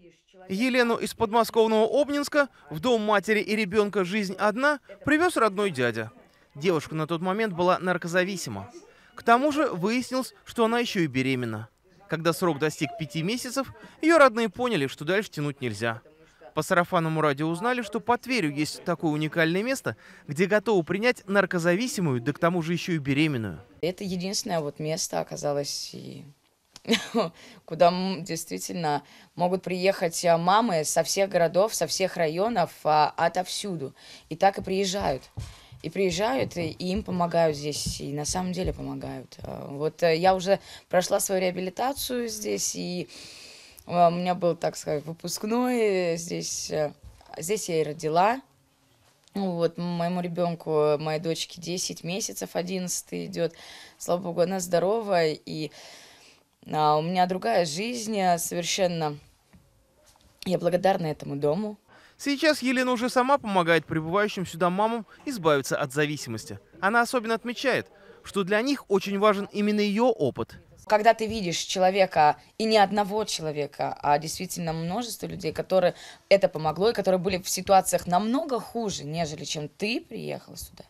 Елену из подмосковного Обнинска в дом матери и ребенка «Жизнь одна» привез родной дядя. Девушка на тот момент была наркозависима. К тому же выяснилось, что она еще и беременна. Когда срок достиг 5 месяцев, ее родные поняли, что дальше тянуть нельзя. По сарафанному радио узнали, что по Тверю есть такое уникальное место, где готовы принять наркозависимую, да к тому же еще и беременную. Это единственное место оказалось, куда действительно могут приехать мамы со всех городов, со всех районов, отовсюду. И так и приезжают. И им помогают здесь, и на самом деле помогают. Вот я уже прошла свою реабилитацию здесь, и у меня был, так сказать, выпускной здесь. Здесь я и родила. Вот моему ребенку, моей дочке 10 месяцев, 11 идет. Слава богу, она здорова, и у меня другая жизнь совершенно. Я благодарна этому дому. Сейчас Елена уже сама помогает прибывающим сюда мамам избавиться от зависимости. Она особенно отмечает, что для них очень важен именно ее опыт. Когда ты видишь человека, и не одного человека, а действительно множество людей, которые это помогло, и которые были в ситуациях намного хуже, нежели чем ты приехал сюда,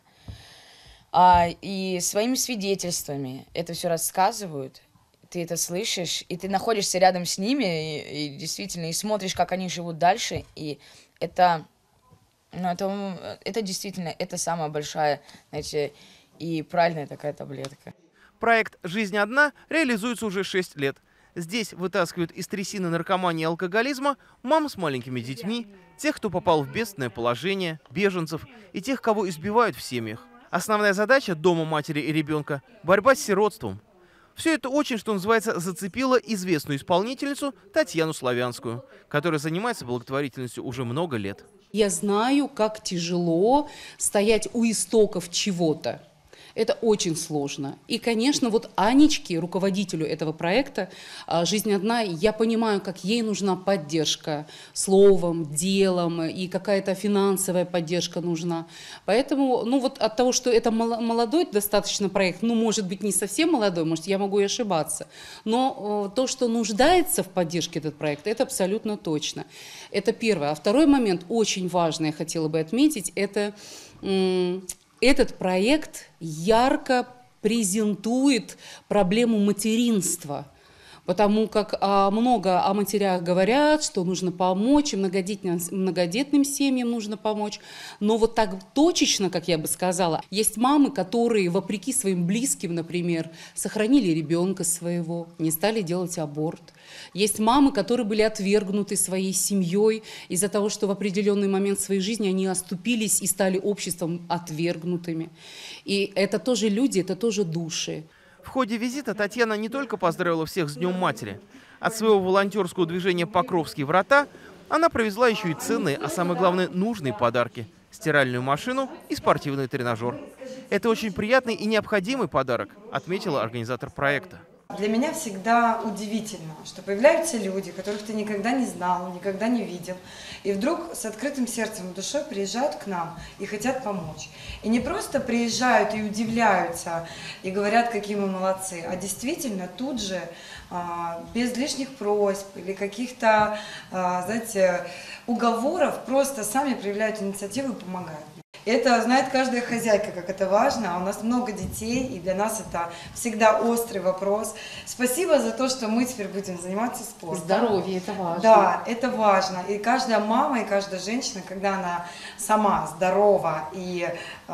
и своими свидетельствами это все рассказывают, ты это слышишь, и ты находишься рядом с ними, и действительно, и смотришь, как они живут дальше, и это действительно, это самая большая, знаете, и правильная такая таблетка. Проект «Жизнь одна» реализуется уже 6 лет. Здесь вытаскивают из трясины наркомании и алкоголизма мам с маленькими детьми, тех, кто попал в бедственное положение, беженцев и тех, кого избивают в семьях. Основная задача дома матери и ребенка – борьба с сиротством. Все это очень, что называется, зацепило известную исполнительницу Татьяну Славянскую, которая занимается благотворительностью уже много лет. Я знаю, как тяжело стоять у истоков чего-то. Это очень сложно. И, конечно, вот Анечке, руководителю этого проекта «Жизнь одна», я понимаю, как ей нужна поддержка словом, делом, и какая-то финансовая поддержка нужна. Поэтому, вот от того, что это молодой достаточно проект, может быть, не совсем молодой, может, я могу и ошибаться, но то, что нуждается в поддержке этот проект, это абсолютно точно. Это первое. А второй момент, очень важный, я хотела бы отметить, это... Этот проект ярко презентует проблему материнства, потому как много о матерях говорят, что нужно помочь, и многодетным семьям нужно помочь. Но вот так точечно, как я бы сказала, есть мамы, которые, вопреки своим близким, например, сохранили ребенка своего, не стали делать аборт. Есть мамы, которые были отвергнуты своей семьей из-за того, что в определенный момент своей жизни они оступились и стали обществом отвергнутыми. И это тоже люди, это тоже души. В ходе визита Татьяна не только поздравила всех с Днем матери. От своего волонтерского движения «Покровские врата» она привезла еще и ценные, а самое главное, нужные подарки – стиральную машину и спортивный тренажер. Это очень приятный и необходимый подарок, отметила организатор проекта. Для меня всегда удивительно, что появляются люди, которых ты никогда не знал, никогда не видел, и вдруг с открытым сердцем и душой приезжают к нам и хотят помочь. И не просто приезжают и удивляются, и говорят, какие мы молодцы, а действительно тут же, без лишних просьб или каких-то, знаете, уговоров, просто сами проявляют инициативу и помогают. Это знает каждая хозяйка, как это важно. У нас много детей, и для нас это всегда острый вопрос. Спасибо за то, что мы теперь будем заниматься спортом. Здоровье – это важно. Да, это важно. И каждая мама, и каждая женщина, когда она сама здорова и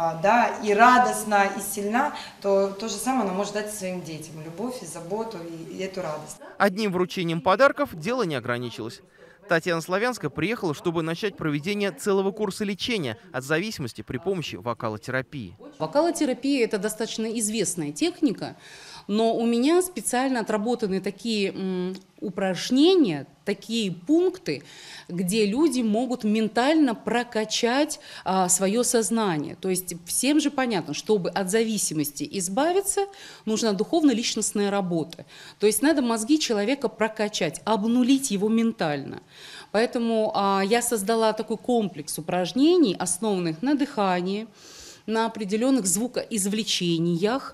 радостна, и сильна, то же самое она может дать своим детям. Любовь и заботу, и эту радость. Одним вручением подарков дело не ограничилось. Татьяна Славянская приехала, чтобы начать проведение целого курса лечения от зависимости при помощи вокалотерапии. Вокалотерапия – это достаточно известная техника, но у меня специально отработаны такие упражнения, такие пункты, где люди могут ментально прокачать свое сознание. То есть всем же понятно, чтобы от зависимости избавиться, нужна духовно-личностная работа. То есть надо мозги человека прокачать, обнулить его ментально. Поэтому я создала такой комплекс упражнений, основанных на дыхании, на определенных звукоизвлечениях,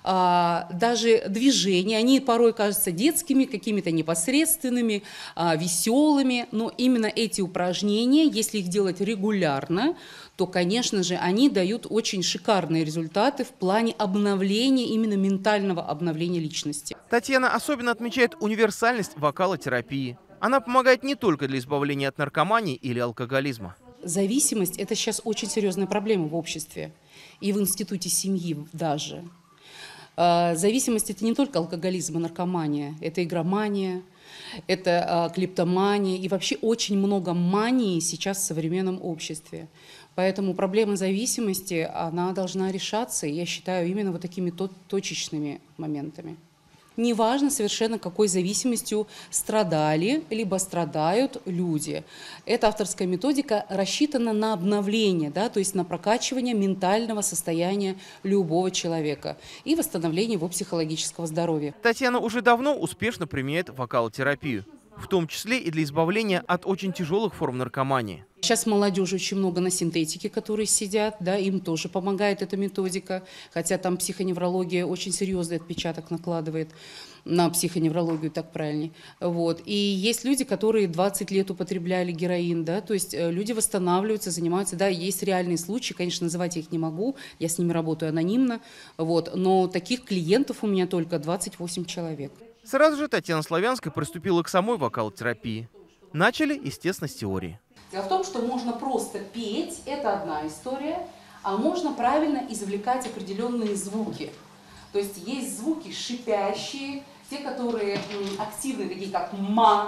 даже движения, они порой кажутся детскими, какими-то непосредственными, веселыми, но именно эти упражнения, если их делать регулярно, то, конечно же, они дают очень шикарные результаты в плане обновления, именно ментального обновления личности. Татьяна особенно отмечает универсальность вокалотерапии. Она помогает не только для избавления от наркомании или алкоголизма. Зависимость – это сейчас очень серьезная проблема в обществе и в институте семьи даже. Зависимость – это не только алкоголизм и наркомания, это игромания, это клептомания и вообще очень много мании сейчас в современном обществе. Поэтому проблема зависимости, она должна решаться, я считаю, именно вот такими точечными моментами. Неважно совершенно, какой зависимостью страдали, либо страдают люди. Эта авторская методика рассчитана на обновление, да, то есть на прокачивание ментального состояния любого человека и восстановление его психологического здоровья. Татьяна уже давно успешно применяет вокалотерапию, в том числе и для избавления от очень тяжелых форм наркомании. Сейчас молодежи очень много на синтетике, которые сидят, да, им тоже помогает эта методика, хотя там психоневрология очень серьезный отпечаток накладывает на психоневрологию, так правильнее. Вот. И есть люди, которые 20 лет употребляли героин, да, то есть люди восстанавливаются, занимаются, да, есть реальные случаи, конечно, называть я их не могу, я с ними работаю анонимно, вот, но таких клиентов у меня только 28 человек. Сразу же Татьяна Славянская приступила к самой вокалотерапии. Начали, естественно, с теории. Дело в том, что можно просто петь, это одна история, а можно правильно извлекать определенные звуки. То есть есть звуки шипящие, те, которые активные, такие как ма,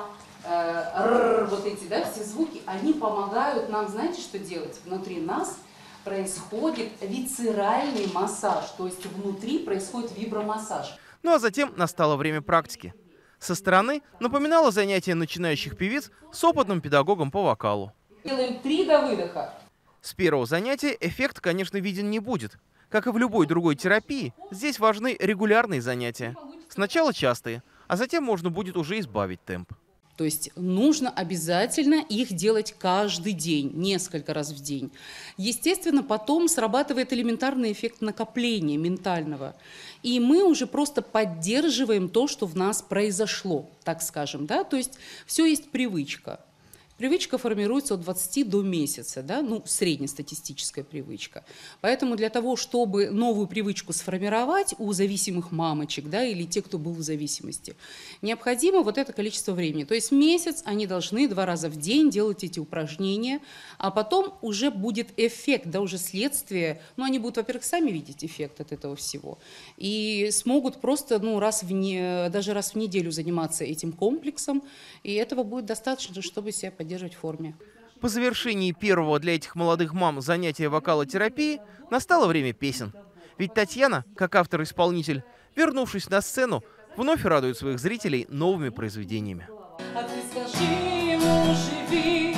р, вот эти, да, все звуки, они помогают нам, знаете, что делать? Внутри нас происходит висцеральный массаж, то есть внутри происходит вибромассаж. Ну а затем настало время практики. Со стороны напоминало занятие начинающих певиц с опытным педагогом по вокалу. Делаем 3 до выдоха. С первого занятия эффект, конечно, виден не будет. Как и в любой другой терапии, здесь важны регулярные занятия. Сначала частые, а затем можно будет уже избавить темп. То есть нужно обязательно их делать каждый день, несколько раз в день. Естественно, потом срабатывает элементарный эффект накопления ментального. И мы уже просто поддерживаем то, что в нас произошло, так скажем. Да? То есть все есть привычка. Привычка формируется от 20 до месяца, да? Ну, среднестатистическая привычка. Поэтому для того, чтобы новую привычку сформировать у зависимых мамочек, да, или тех, кто был в зависимости, необходимо вот это количество времени. То есть месяц они должны 2 раза в день делать эти упражнения, а потом уже будет эффект, да, уже следствие. Ну, они будут, во-первых, сами видеть эффект от этого всего и смогут просто, ну, даже раз в неделю заниматься этим комплексом, и этого будет достаточно, чтобы себя поддерживать в форме. По завершении первого для этих молодых мам занятия вокалотерапии настало время песен. Ведь Татьяна, как автор-исполнитель, вернувшись на сцену, вновь радует своих зрителей новыми произведениями. А ты скажи ему, живи,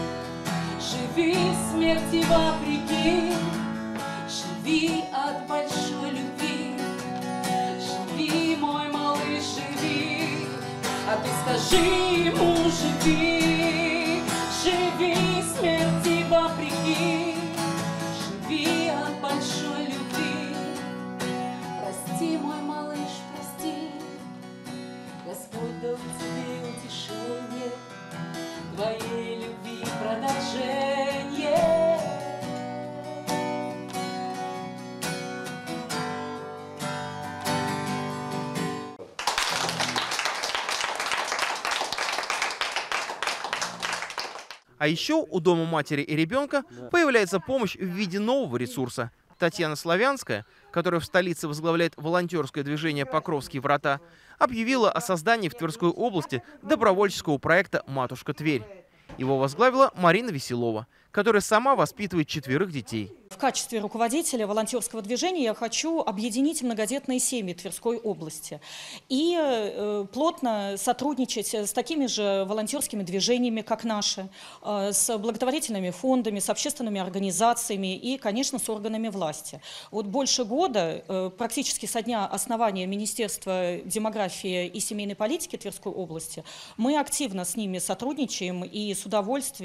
живи смерти вопреки, живи от большой любви, живи, мой малыш, живи. А ты скажи ему, живи, живи смерти вопреки, живи от большой любви. Прости, мой малыш, прости, Господь дал тебе утешение, твоей любви продолжение. А еще у Дома матери и ребенка появляется помощь в виде нового ресурса. Татьяна Славянская, которая в столице возглавляет волонтерское движение «Покровские врата», объявила о создании в Тверской области добровольческого проекта «Матушка Тверь». Его возглавила Марина Веселова, которая сама воспитывает 4 детей. В качестве руководителя волонтерского движения я хочу объединить многодетные семьи Тверской области и плотно сотрудничать с такими же волонтерскими движениями, как наши, с благотворительными фондами, с общественными организациями и, конечно, с органами власти. Вот больше года, практически со дня основания Министерства демографии и семейной политики Тверской области, мы активно с ними сотрудничаем и с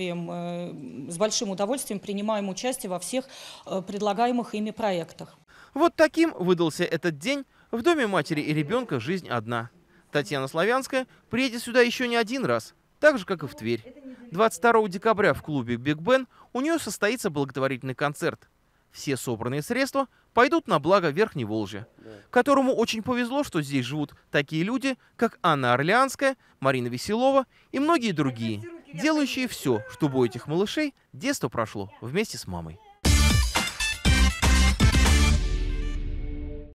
удовольствием, с большим удовольствием принимаем участие во всех предлагаемых ими проектах. Вот таким выдался этот день в доме матери и ребенка «Жизнь одна». Татьяна Славянская приедет сюда еще не один раз, так же, как и в Тверь. 22 декабря в клубе «Биг Бен» у нее состоится благотворительный концерт. Все собранные средства пойдут на благо Верхней Волжья, которому очень повезло, что здесь живут такие люди, как Анна Орлеанская, Марина Веселова и многие другие, делающие все, чтобы у этих малышей детство прошло вместе с мамой.